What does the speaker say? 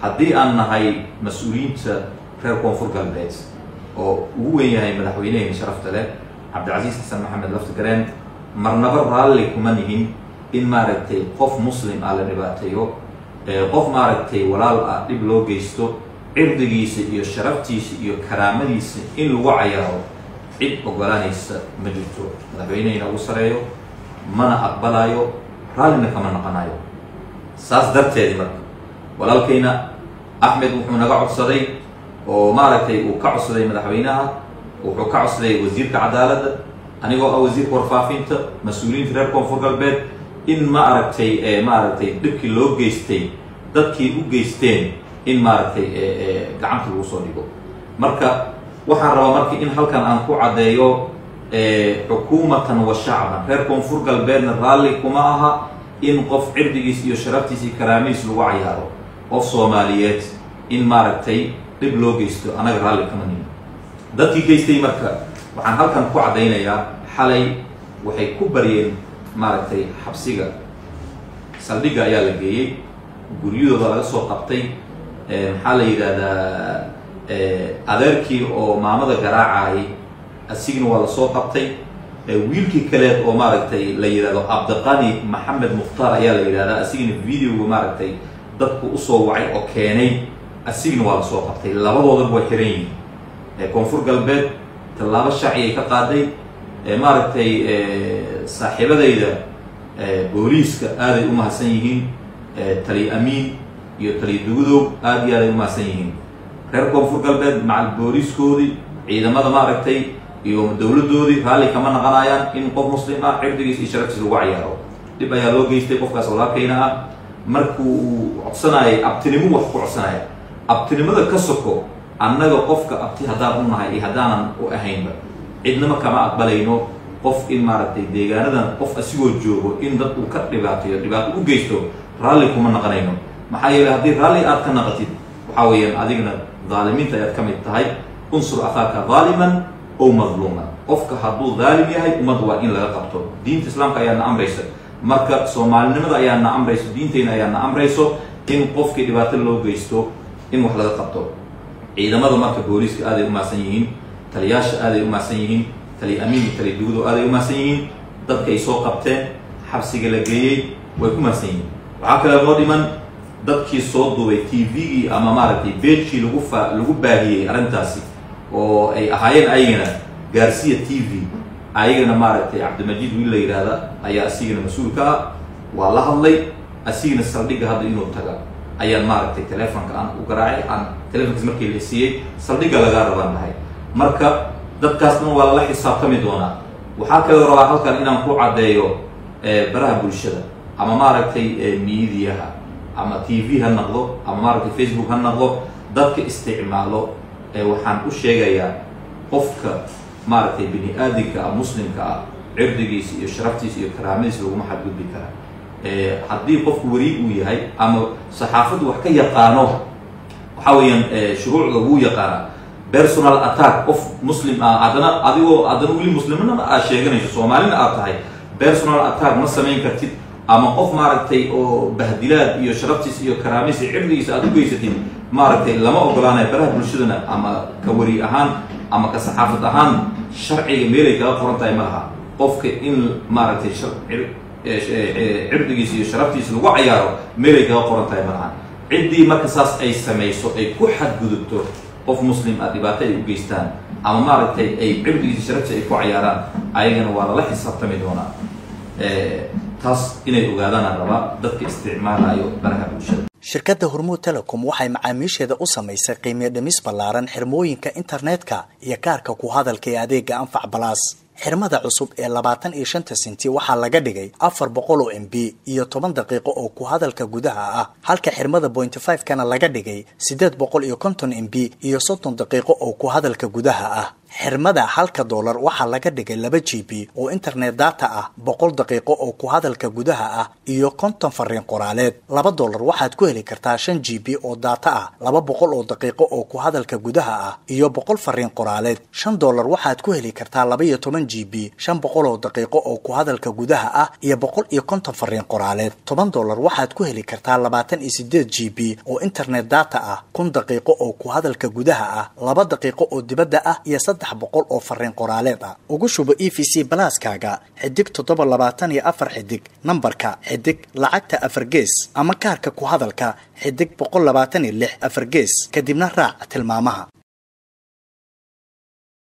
haddii aan nahay mas-uuliyiinta reer koonfur galbeed oo ugu weyn yahay madaxweyneheyna sharafta leh cabdilcasiis xasan maxamed laftigareen marnaba raalli kuma nihin in maaragtay qof muslim ah la dhibaateeyo qof maaragtay walaal ah dhib loo geysto cirdigiisa iyo sharaftiisa iyo karaamadiisa in lagu cayaaro cid ogolaanaysa ma jirto madaxweyneheyna ugu sareeyo mana aqbalayo raallina kama naqanayo saas darteed marka walaalkayna axmed wuxuu naga codsaday oo maaragtay uu ka codsaday madaxweynaha wuxuu ka codsaday wasiirka cadaaladda anigoo ah wasiirka warfaafinta mas-uuliyiinta reer koonfur galbeed in maaragtay dhibkii loo geystay dadkii u geysteen in maaragtay gacanta lagu soo dhigo marka waxaan rabaa marka in halkan aan ku caddeeyo xukuumatan wa shacban reer koonfur galbeedna raalli kuma aha in qof cirdigiis iyo sharaftiis iyo karaamiis lagu cayaaro qof soomaaliyeed in maaragtay dhib loo geysto anaga raalli kama nihin dadkii geystay marka waxaan halkan ku caddaynayaa xalay waxay ku baryeen maaragtay xabsiga saldhigga ayaa la geeyey guryadooda laga soo qabtay maxaa la yidhaahdaa adeerkii oo maamada garaacayay asigna waa lasoo qabtay wiilkii kaleed oo maaragtay la yidhahdo cabdiqani maxamed mukhtaar ayaa la yidhahdaa asigna videoga maaragtay dadku usoo wacay oo keenay asigna waa lasoo qabtay labadoodaba way xiran yihiin koonfur galbeed tallaabo sharcigay ka qaaday maaragtay saaxiibadayda booliiska aaday u mahadsan yihiin taliya amiin iyo taliya dugudow aad iyo aaday u mahadsan yihiin reer koonfur galbeed macal booliiskoodii ciidamada maaragtay iyo dowladdoodii raalli kama naqanayaan in qof muslim ah cirdigiis iyo sharaftiis lagu cayaaro dhib ayaa loo geystay qofkaas walaalkayna ah markuu uu codsanayay abtinimo wax ku codsanaya abtinimada ka soko annaga qofka abti haddaan u nahay iyo haddaanan u ahaynba cidnama kama aqbalayno qof in maaragtay deegaanadan qof asigoo joogo in dad uu ka dhibaato u geysto raalli kuma naqanayno maxaa yeeley haddii raalli aad ka naqatid waxaa weeyaan adigna dhaalimiinta ayaad ka mid tahay unsur akhaaka dhaaliman ow madluuman qofka hadduu dhaalim yahay ummadda waa in laga qabto diinta islaamka ayaa na amraysa marka soomaalinimada ayaa na amrayso diinteyna ayaa na amrayso in qofkii dhibaato loo geysto in wax laga qabto ciidamada marka booliiska aaday u mahadsan yihiin taliyaasha aaday u mahadsan yihiin taliya amiin iyo taliya dugudo aaday u mahadsan yihiin dadka ay soo qabteen xabsiga la geeyey way ku mahadsan yihiin waxaa kale loo dhiman dadkii soo duubay tvgii ama maaragtay beejkii lagu baahiyey arrintaasi oo ay ahaayeen ayagana gaarsiya tv ayagana maaragtay cabdimajiid wiil la yidhaahda ayaa asigana mas-uulka ah waa la hadlay asigana saldhigga hadda inuu taga ayaan maaragtay telefonka aan u garaacay aan telefonkiis markii la siiyey saldhigga lagaa rabaan lahay marka dadkaasna waa lala xisaabtami doonaa waxaa kaloo rabaa halkan inaan ku caddeeyo baraha bulshada ama maaragtay miidiyaha ama tv ha noqdo ama maaragtay facebook ha noqdo dadka isticmaalo waxaan u sheegayaa qofka maaragtay bini aadamka ah muslimka ah cirdigiisa iyo sharaftiisa iyo karaamadiisa laguma xadgudbi kara haddii qofku weri uu yahay ama saxaafaddu wax ka yaqaano waxaa weeyaan shuruucda wuu yaqaana personal attack qof muslim ah haddana weli muslimnima aad sheeganayso soomaalina aad tahay personal attack ma samayn kartid ama qof maaragtay oo bahdilaad iyo sharaftiisa iyo karaamadiisa cirdigiisa aad u geysatid maaragtay lama ogolaanayo baraha bulshadana ama ka weri ahaan ama ka saxaafad ahaan sharciga meelay kaga qoran tahay ma laha qofka in maaragtay cirdigiisa iyo sharaftiisa lagu cayaaro meelay kaga qoran tahay ma laha ciddii marka saas ay samayso ay ku xadgudubto qof muslim ah dhibaato ay u geystaan ama maaragtay ay cirdigiisa sharaftiisa ay ku cayaaraan ayagana waa lala xisaabtami doonaa taas inay ogaadaan rabaa dadka isticmaalayo baraha bulshada shirkadda hormuud telecom waxay macaamiisheeda u samaysay qiimo dhimis ballaaran xirmooyinka internetka iyo kaarka ku hadalka ee adeega anfac balaas xirmada cusub ee 25 senti waxaa laga dhigay 400 MB iyo 10 daqiiqo oo ku hadalka gudaha ah halka xirmada 0.5 kana laga dhigay 850 MB iyo 30 daqiiqo oo ku hadalka gudaha ah xirmada $1 waxaa laga dhigay 2 GB oo internet data ah 100 daqiiqo oo ku hadalka gudaha ah iyo 50 fariin qoraaleed $2 waxaad ku heli kartaa 5 GB oo data ah 200 oo daqiiqo oo ku hadalka gudaha ah iyo 100 fariin qoraaleed $5 waxaad ku heli kartaa 12 GB 500 daqiiqo oo ku hadalka gudaha ah iyo 150 fariin qoraaleed. $10 waxaad ku heli kartaa 28 GB oo internet data ah, 1000 daqiiqo oo ku hadalka gudaha ah, 2 daqiiqo oo dibadda ah iyo 300 oo fariin qoraaleed ah. ugu shubo EVC Plus-kaaga xidig 724 xidig nambarka xidig lacagta 4 gees ama kaarka ku hadalka xidig 126 4 gees kadibna raac tilmaamaha.